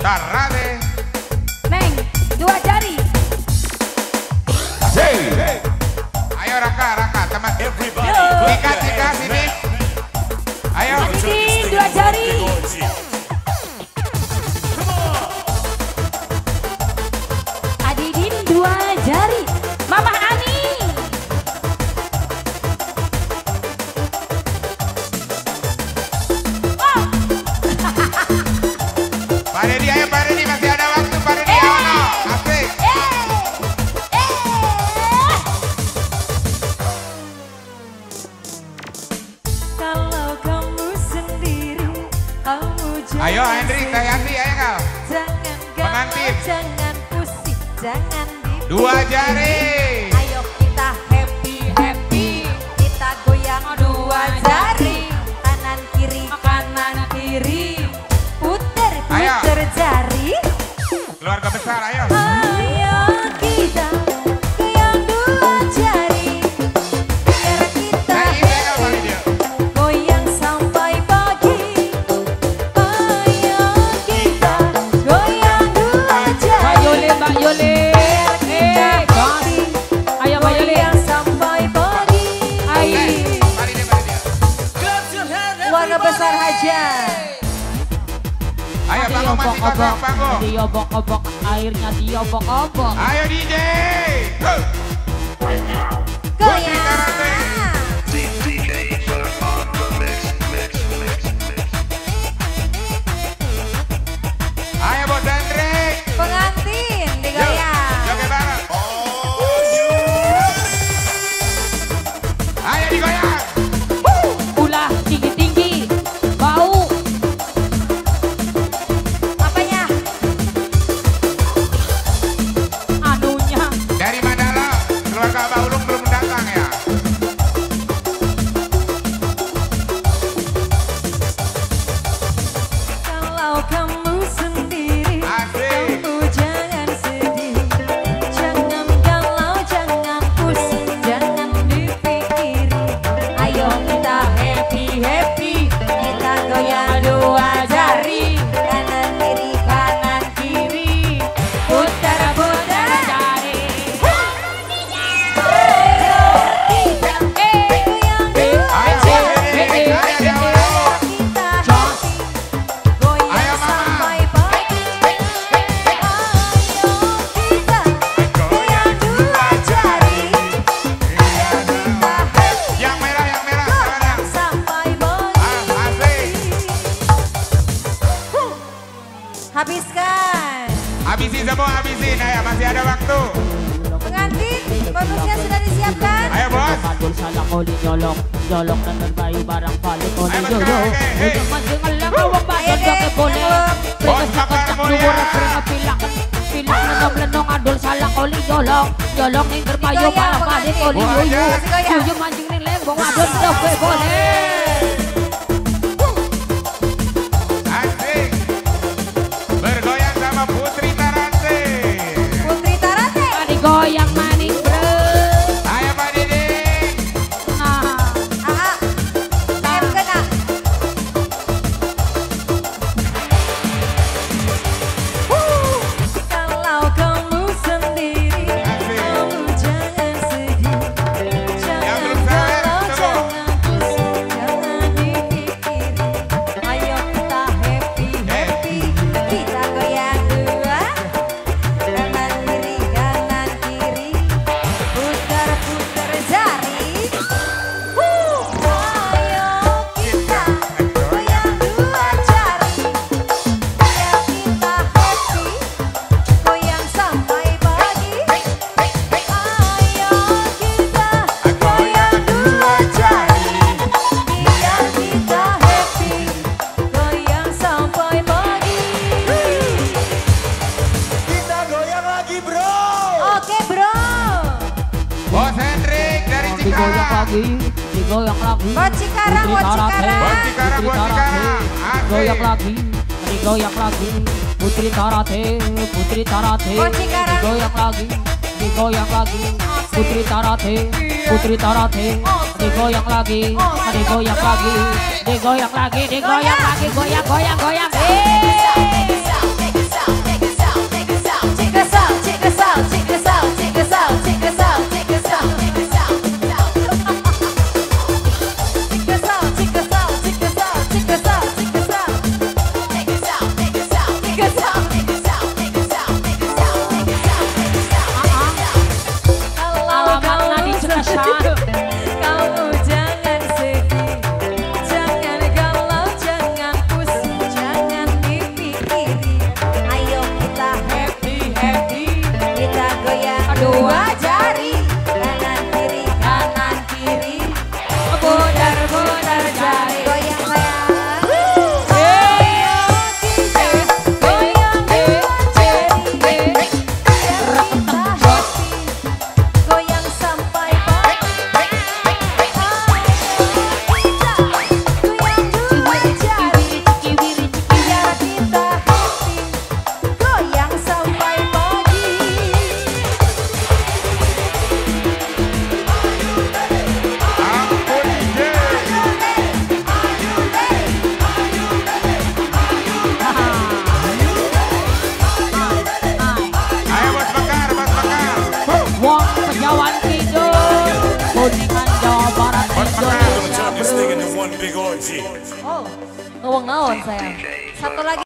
Tarade. Neng, 2 jari. Hey. Ayo Raka, teman. Tika sini. Ayo. Adidin, 2 jari. Adidin, 2 jari. Mama Ani. Oh. Pak Deddy, ayo Pak Deddy, masih ada waktu Pak Deddy. Asik. Kalau kamu sendiri, kamu jangan Ayo Hendrik, Tayanti, ayo kau. Jangan Pengantin. galau, jangan pusing, jangan 2 jari. Ayo kita happy, kita goyang 2 jari, kanan kiri, puter jari. Keluarga besar, ayo. Ayo kita goyang 2 jari, biar kita goyang sampai pagi. Ayo kita goyang 2 jari. Mbak Yole. Ayo Mbak Yole. Goyang sampai pagi. Keluarga besar Hajar. Ayo panggung masih kosong, panggung. Diobok-obok, airnya diobok-obok. Ayo DJ. Goyang. Ayo Bos Hendrik. Pengantin digoyang. Joget bareng. Ayo digoyang. Ulah tinggi-tinggi, bau. Apanya? Anunya. Dari Mandala, keluarga Abah Ulung belum datang ya. Kalau kamu sendiri, Asik. kamu jangan sedih, jangan galau, jangan pusing, jangan dipikiri. Ayo kita happy, kita goyang 2 jari, kanan kiri, putar jari. Ayo kita goyang 2 Ayo, jari. ayo, ayo. Kita goyang sampai pagi. Ayo kita goyang 2 jari. Kita Yang merah, sekarang. sampai pagi. Asik. Habiskan. Habisin semua, habisin. Ayo, masih ada waktu. Pengantin, bonusnya sudah disiapkan. Ayo bos. Padul salah koli nyolong dan berbayu barang paling koli Ayo, Mas nyolong. Kage, hey. Udah manjing alang awang badan Ayo, jake deh, boleh. yang Bos, Pegas makan kencang mulia. dua peringat pilak lenong adul salah koli nyolong ning berbayu Digoyang, barang paling pengantin. koli Wah, yuyu. aja. Digoyang. Yuyu manjing ning lembong adul jake boleh. Asik. Bergoyang sama Putri Tarante. Putri Tarate. Mani goyang maning bro. Ayo Pak Deddy. Nah. Saya kena. Kalau kamu sendiri, Asik. kamu jangan sedih, jangan belum sawer, galau, tunggu. jangan pusing, jangan dipikiri. Ayo kita happy, kita goyang 2, kanan kiri, putar jari. Ayo kita goyang 2 jari, biar kita happy, goyang sampai pagi. Ayo kita goyang 2 jari, biar kita happy, goyang sampai pagi. Kita goyang lagi bro. Oke bro, Bos Hendrik dari Digoyang Cikarang. lagi, digoyang lagi. buat Cikarang, buat Cikarang. Buat Cikarang, buat Cikarang. Asik. Goyang lagi, digoyang lagi. Putri Tarate, Putri Tarate. Buat Cikarang. Digoyang lagi, digoyang lagi. Asik. Putri Tarate, Putri Tarate. Digoyang lagi, digoyang lagi. Digoyang lagi, digoyang lagi. Goyang, goyang, goyang. Bisa. Kepulauan Kidul, Kuningan, Jawa Barat, Indonesia. Oh, ngomong naon saya. Satu lagi.